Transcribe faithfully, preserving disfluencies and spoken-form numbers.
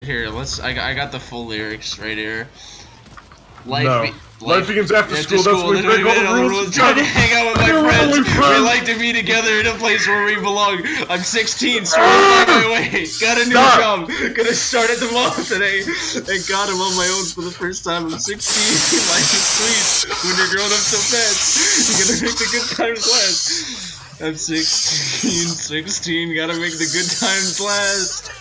Here, let's. I, I got the full lyrics right here. Life, No. be, Life begins after, after school. That's when we break all the rules. Trying to hang out with my We're friends. only friends. We like to be together in a place where we belong. I'm sixteen, so I'm on my way. Got a new Stop. job. Gonna start at the mall today. Thank God I'm on my own for the first time. I'm sixteen. Life is sweet when you're growing up so fast. You're gonna make the good times last. I'm sixteen, sixteen. Gotta make the good times last.